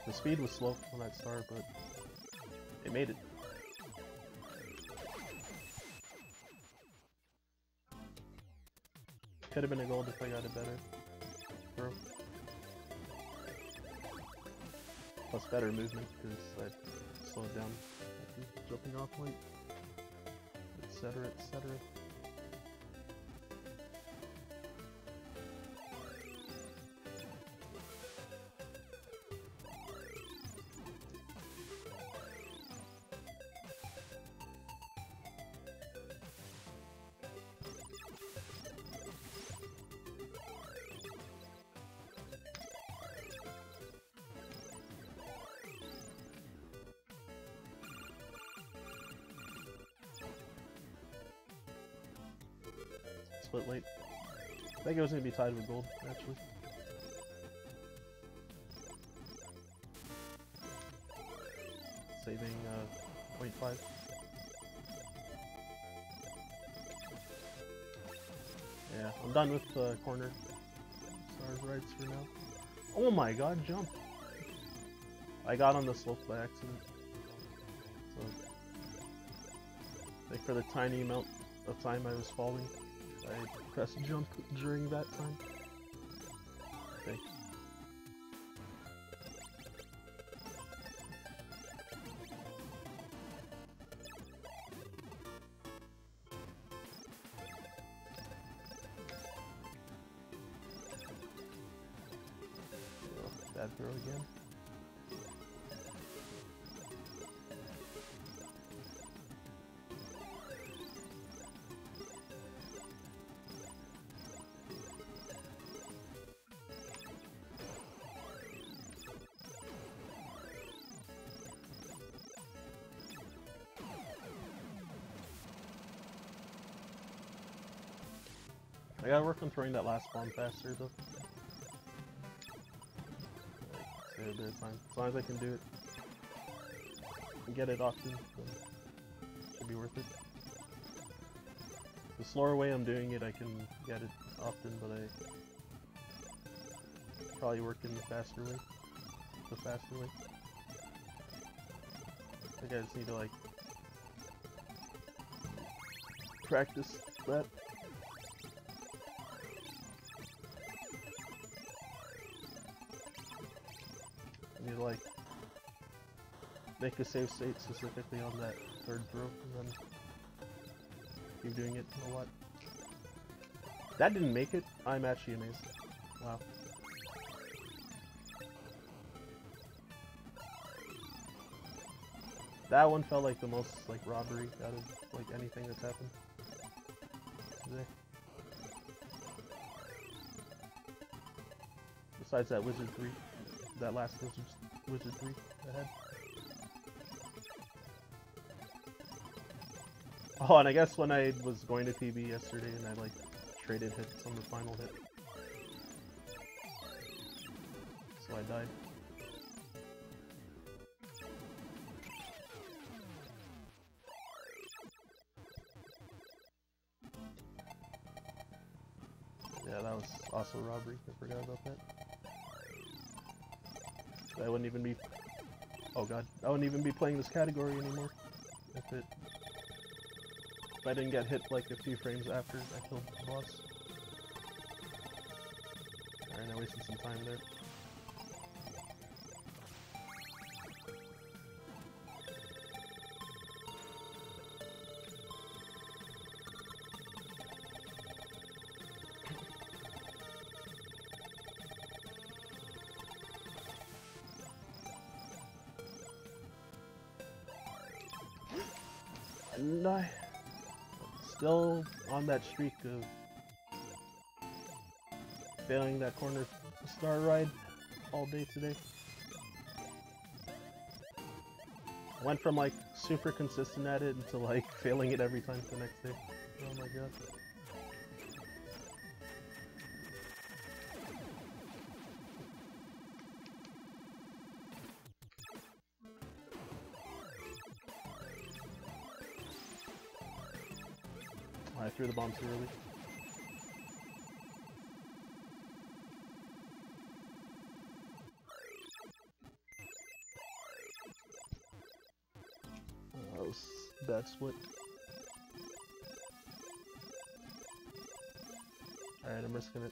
The speed was slow on that star, but it made it. Could have been a gold if I got it better. Throw. Plus better movement because I slowed down at the jumping off point, etc., etc. Split late. I think it was going to be tied with gold, actually. Saving 0.5. Yeah, I'm done with corner stars rides for now. Oh my god, jump! I got on the slope by accident. So, I think for the tiny amount of time I was falling, I pressed jump during that time. Okay. Oh, bad throw again. I gotta work on throwing that last bomb faster though. Save a bit of time. As long as I can do it and get it often, then it should be worth it. The slower way I'm doing it, I can get it often, but I probably work in the faster way. The faster way. I think I just need to like practice that. I need to like make a save state specifically on that third throw and then keep doing it a lot. That didn't make it. I'm actually amazed. Wow. That one felt like the most like robbery out of like anything that's happened today. Besides that Wizard 3. That last Wizard 3 ahead. Oh, and I guess when I was going to PB yesterday and I like traded hits on the final hit. So I died. Yeah, that was also robbery. I forgot about that. I wouldn't even be... Oh god. I wouldn't even be playing this category anymore. If I didn't get hit like a few frames after I killed the boss. Alright, I wasted some time there. And I still on that streak of failing that corner star ride all day today. Went from like super consistent at it to like failing it every time the next day. Oh my god. I threw the bomb too early. bad split. Alright, I'm risking it.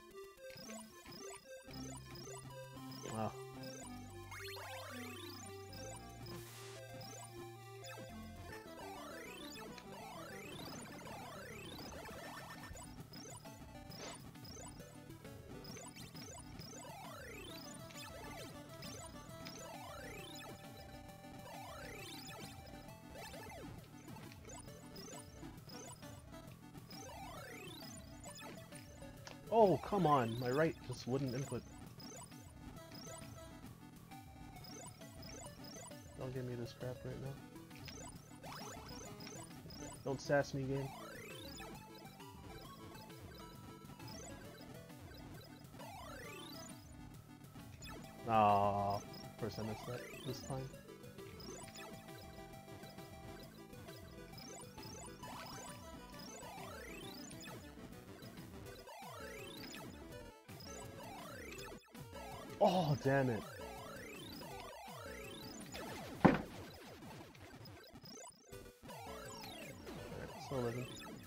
Wow. Oh, come on. My right just wouldn't input. Don't give me this crap right now. Don't sass me, game. Ah, of course I missed that this time. Oh, damn it. Alright, still living.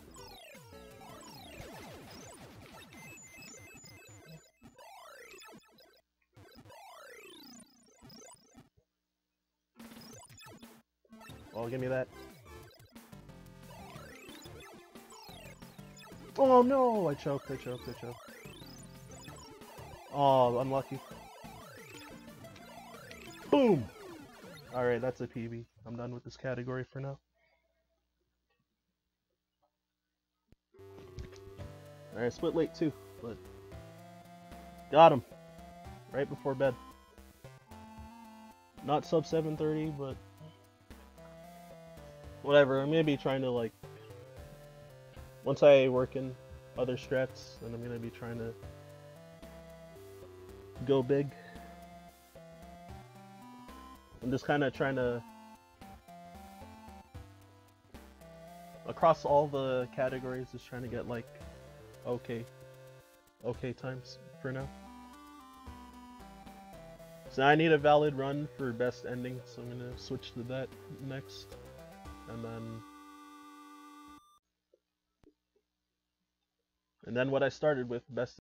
Oh, give me that. Oh no! I choked. Oh, unlucky. Boom! Alright, that's a PB. I'm done with this category for now. Alright, split late too, but got him. Right before bed. Not sub 7:30, but whatever. I'm gonna be trying to, like, once I work in other strats, then I'm gonna be trying to go big. I'm just kind of trying to, across all the categories, just trying to get, like, okay times for now. So I need a valid run for best ending, so I'm gonna switch to that next, and then what I started with, best